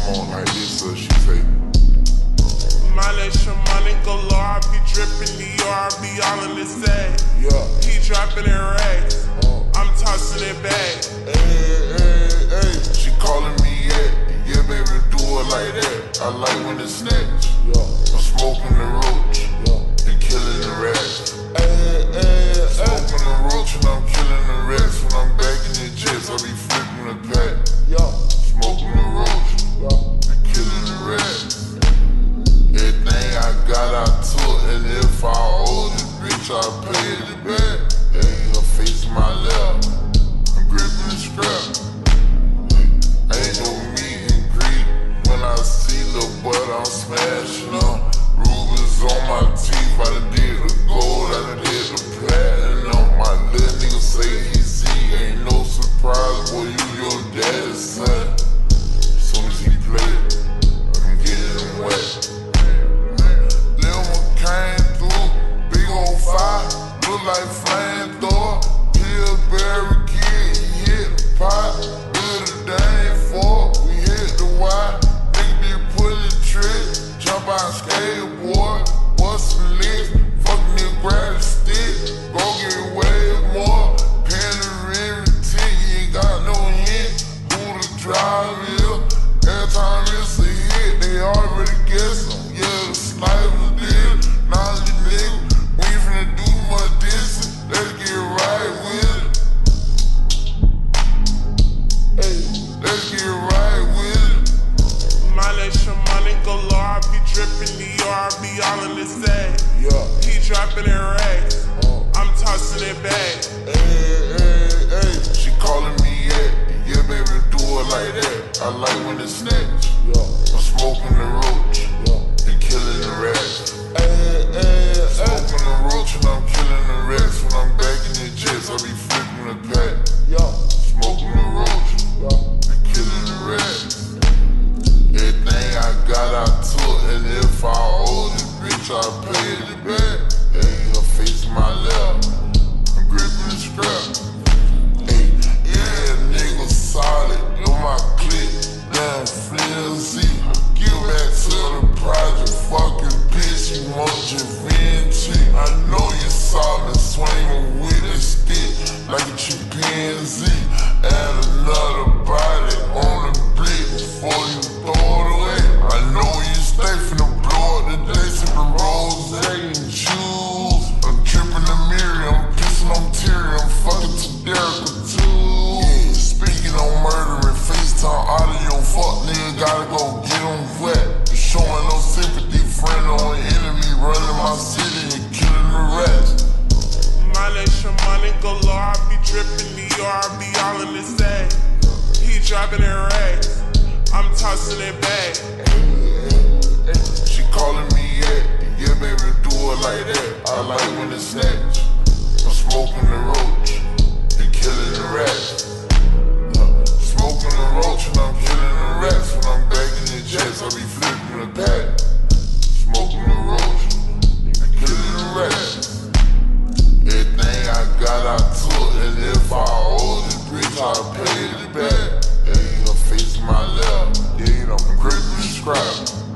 smoke like this, so she say. Money galore, I be drippin' Dior, I be all in the sack. Yeah. He droppin' in racks, I'm tossin' it back. Hey, she calling me yeah, baby, do it like that. I like when it's snatch. Yeah. I'm smoking the roach, yeah, and killing the rats. Smoking the roach and I'm killing the rats. When I'm back in the jets, I be flipping the pack. Yeah. Smoking the roach, yeah, and killing the rats. Everything I got, I took, and if I owe this bitch, I pay it back. Hey, her face in my lap, I'm gripping the strap. Ain't no meat and greed. When I see the butt, I'm smashing up. Rubies on my teeth, I done did the gold, I done did the platinum. My little nigga say he see, ain't no surprise, boy, you your daddy's son. Soon as he play it, I'm getting him wet. Lil' one came through, big old fire, look like flamethrower. Pillsbury kid, he hit the pot, build a dang fork, we hit the wire. Nigga be pulling the trick, jump out skateboard, bust some licks, fucking nigga grab the stick, go get way more. Panoramic tick, you ain't got no hint, who the drive is. Every time it's a hit, they already guess them. Yeah, the sniper did, knowledge nigga, we ain't finna do much dissing, let's get right with it. Hey, let's get right with it. Money galore, I be drippin' Dior, I be all in the sack. Yeah. He droppin' in racks, I'm tossin' it back. Hey, she calling me yeah, baby, do it like that. I like when it's snatch. Yeah. I'm smoking the roach, yeah, and killing the rats. Smoking the roach and I'm killing the rats. When I'm back in the jets, I be flipping the pack. Yeah. Smoking the roach, yeah, and killing the rats. Everything I got, I took, and if I owe this bitch, I pay it back. Hey, her face in my lap, I'm gripping the strap. Hey, yeah, nigga solid, on my clip, damn flimsy. Give back to the project, fucking bitch, you want your Vinci. I know you saw me swinging with a stick, like a chimpanzee. Add another body on the blick before you throw it away. I know you stay finna blow up today, sippin' rose and juice. I'm trippin' the mirror, I'm pissing on teary, I'm fucking to Derek too. Yeah, speaking on murder and FaceTime audio, fuck nigga, gotta go get him wet. Showing no sympathy, friend on enemy, running my city and killing the rest. Money galore, I be drippin' Dior, I be all in the sack. He droppin' in racks, I'm tossin' it back. She calling me yeah, baby, do it like that. I like when it's snatch. I'm smoking the roach and killing the rats. Smoking the roach and I'm killing the rats. When I'm back in the jets, I be flipping the pack. Smoking the roach and killing the rats. Everything I got, I took, and if I owe this bitch, I pay it back. Hey, her face in my lap, yeah, I'm gripping the scrap.